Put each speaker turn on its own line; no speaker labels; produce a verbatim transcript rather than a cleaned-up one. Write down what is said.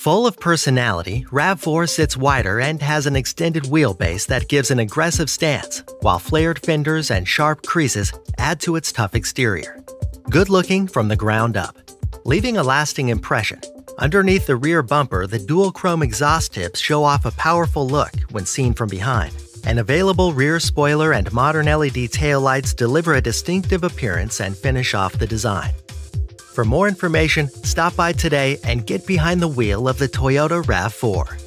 Full of personality, RAV four sits wider and has an extended wheelbase that gives an aggressive stance, while flared fenders and sharp creases add to its tough exterior. Good looking from the ground up, leaving a lasting impression. Underneath the rear bumper, the dual-chrome exhaust tips show off a powerful look when seen from behind. An available rear spoiler and modern L E D taillights deliver a distinctive appearance and finish off the design. For more information, stop by today and get behind the wheel of the Toyota RAV four.